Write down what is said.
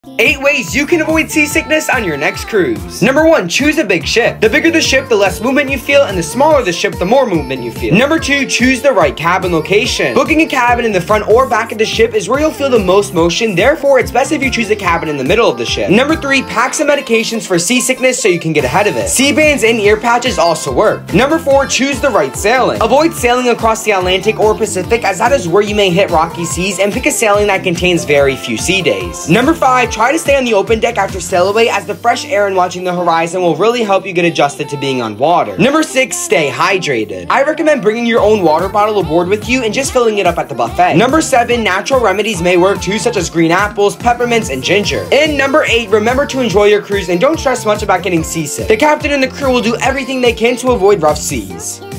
8 ways you can avoid seasickness on your next cruise. Number 1, choose a big ship. The bigger the ship, the less movement you feel, and the smaller the ship, the more movement you feel. Number 2, choose the right cabin location. Booking a cabin in the front or back of the ship is where you'll feel the most motion, therefore it's best if you choose a cabin in the middle of the ship. Number 3, pack some medications for seasickness so you can get ahead of it. Sea bands and ear patches also work. Number 4, choose the right sailing. Avoid sailing across the Atlantic or Pacific, as that is where you may hit rocky seas, and pick a sailing that contains very few sea days. Number 5, try to stay on the open deck after sail away, as the fresh air and watching the horizon will really help you get adjusted to being on water. Number 6, stay hydrated. I recommend bringing your own water bottle aboard with you and just filling it up at the buffet. Number 7, natural remedies may work too, such as green apples, peppermints, and ginger. And number 8, remember to enjoy your cruise and don't stress much about getting seasick. The captain and the crew will do everything they can to avoid rough seas.